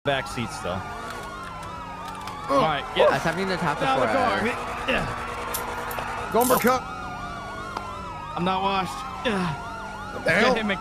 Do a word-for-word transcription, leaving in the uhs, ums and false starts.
back seat still. Oh. All right, get I something to top out of the car. before. Yeah. Gomber cup. I'm not washed. Yeah. What the hell? Hit me.